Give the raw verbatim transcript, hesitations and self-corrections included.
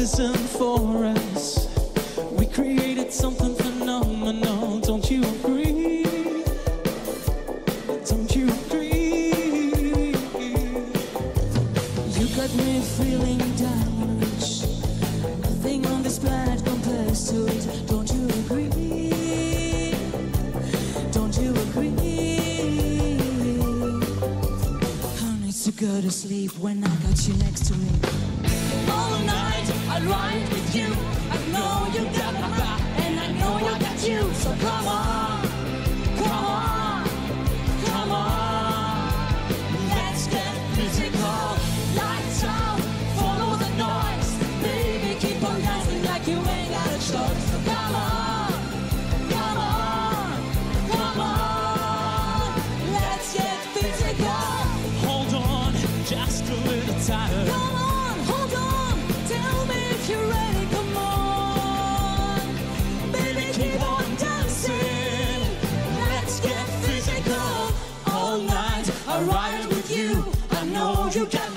isn't for us. We created something phenomenal, don't you agree? Don't you agree? You got me feeling damaged. Nothing on this planet compares to it, don't you agree? Don't you agree? I need to go to sleep when I got you next to me. All night I'll ride with you. I know you got my back, and I know I got you. So come on, come on, come on. Let's get physical. Lights out, follow the noise. Baby, keep on dancing like you ain't got a choice. So come on, come on, come on. Let's get physical. Hold on, just a little tighter. Come on, hold on. Tell me if you're ready. Come on, baby, keep on dancing. Let's get physical. All night I'll ride with you. I know you got